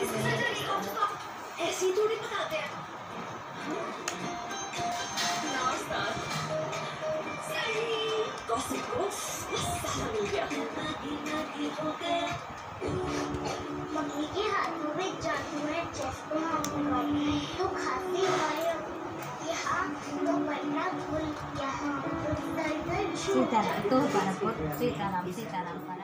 ऐसी थोड़ी बताते हैं। गॉसिप को मसाला मिल गया। मम्मी के हाथों में जादू है, जिसको हम तो खाते हैं। यहाँ तो बनना भूल गया। सीताराम तो परपुत सीताराम सीताराम पर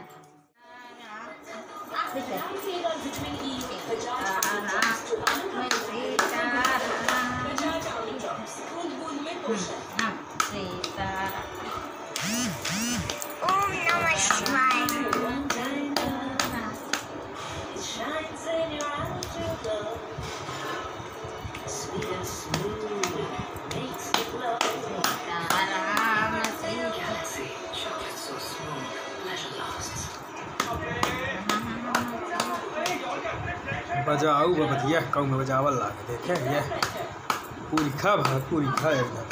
ओम नमः शिवाय। बजाऊ बबदिया कहूँ में बजावल लागे देखे ये पूरी खा भात पूरी खा एकदम।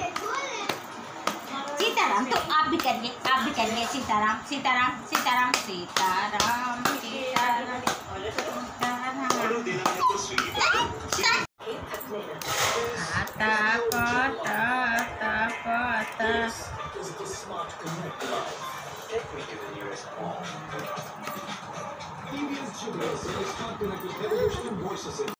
सीताराम तो आप भी करिए Sitaram Sitaram Sitaram Sitaram Sitaram India's GPS is not connected to